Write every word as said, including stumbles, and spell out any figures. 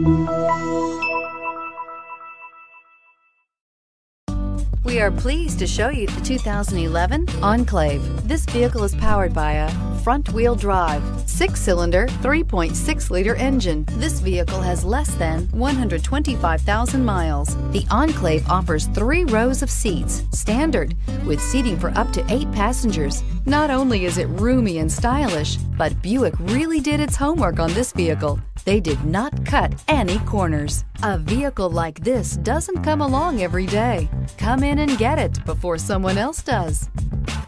We are pleased to show you the two thousand eleven Enclave. This vehicle is powered by a front-wheel drive, six-cylinder, three point six liter engine. This vehicle has less than one hundred twenty-five thousand miles. The Enclave offers three rows of seats, standard, with seating for up to eight passengers. Not only is it roomy and stylish, but Buick really did its homework on this vehicle. They did not cut any corners. A vehicle like this doesn't come along every day. Come in and get it before someone else does.